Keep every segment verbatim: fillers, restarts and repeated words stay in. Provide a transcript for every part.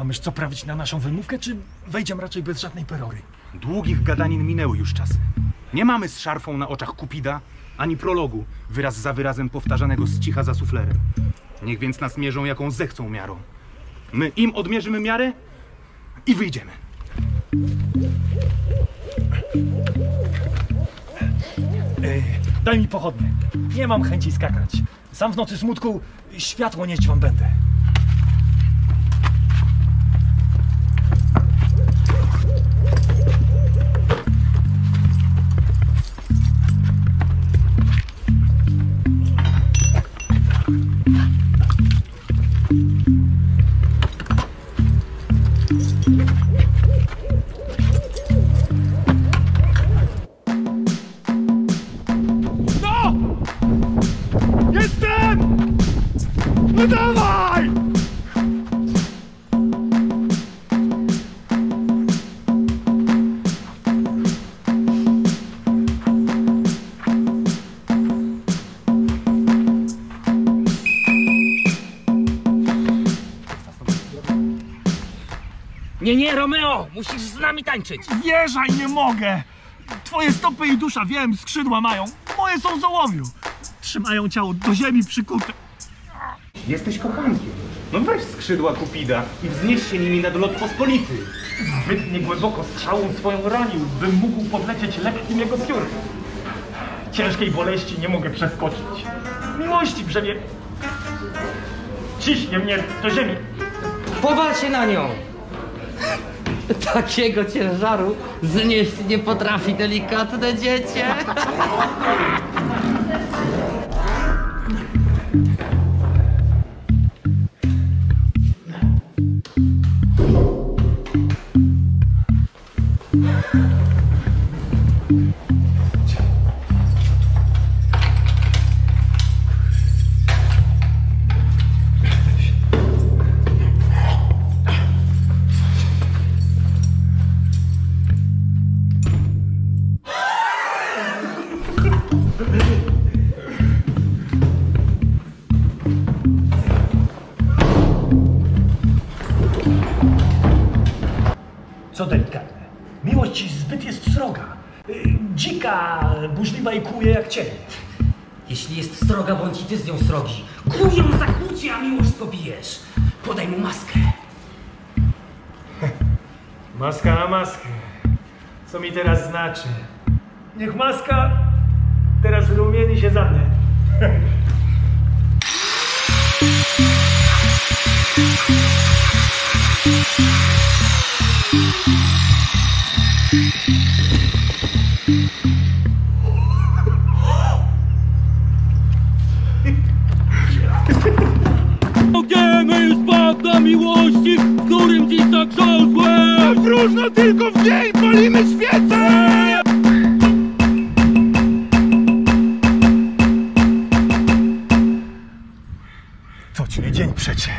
Mamyż co prawić na naszą wymówkę, czy wejdziemy raczej bez żadnej perory? Długich gadanin minęły już czasy. Nie mamy z szarfą na oczach Kupida, ani prologu, wyraz za wyrazem powtarzanego z cicha za suflerem. Niech więc nas mierzą jaką zechcą miarą. My im odmierzymy miarę i wyjdziemy. Ej, daj mi pochodnie. Nie mam chęci skakać. Sam w nocy smutku światło nieść wam będę. No dawaj! Nie, nie, Romeo! Musisz z nami tańczyć! Wjeżdżaj, nie mogę! Twoje stopy i dusza, wiem, skrzydła mają. Moje są z ołowiu. Trzymają ciało do ziemi przykute. Jesteś kochankiem. No weź skrzydła Kupida i wznieś się nimi nad lot pospolity. Zbytnie głęboko strzałą swoją ranił, bym mógł podlecieć lekkim jego piór. Ciężkiej boleści nie mogę przeskoczyć. Miłości brzemię ciśnie mnie do ziemi. Powal się na nią! Takiego ciężaru znieść nie potrafi delikatne dziecię. Co delikatne. Miłość zbyt jest sroga. Dzika, burzliwa i kłuje jak cień. Jeśli jest sroga, bądź i ty z nią srogi. Kuj ją za kłucie, a miłość pobijesz. Podaj mu maskę. Maska na maskę. Co mi teraz znaczy? Niech maska teraz rumieni się za mnie. Ogiemy już bagna miłości, w którym dziś zagrzązłem. Próżno tylko w niej palimy świecę. To ci nie dzień przecie.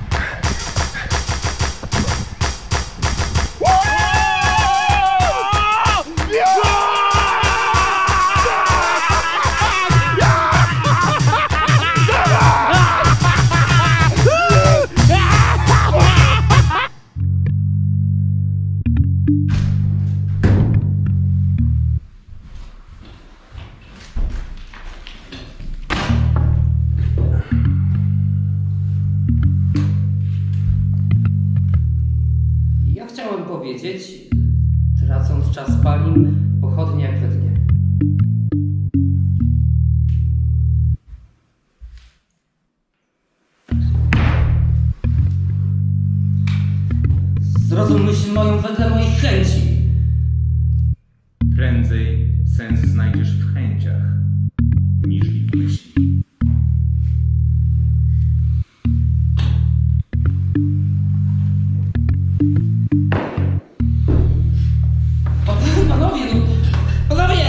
Ja chciałem powiedzieć, tracąc czas palim, pochodnie jak we dnie. Zrozum myśl moją wedle moich chęci. Prędzej sens znajdziesz w chęciach, niż w myśli. Panowie, no, panowie!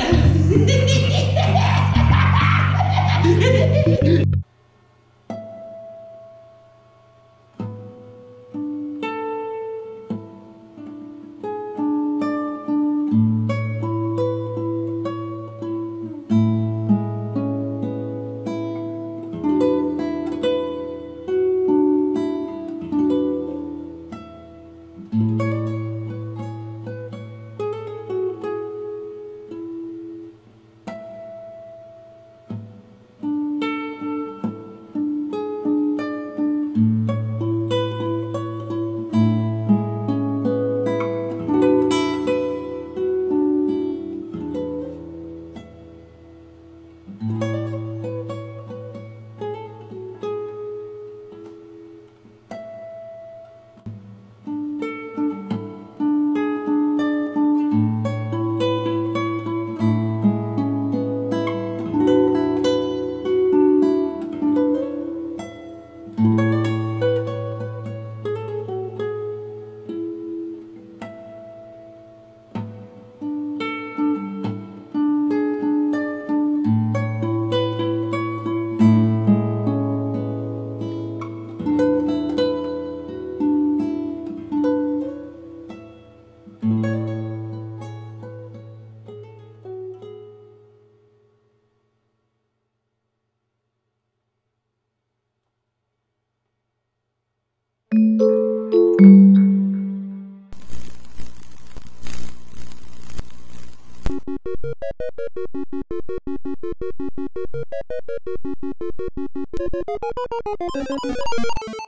Thank you.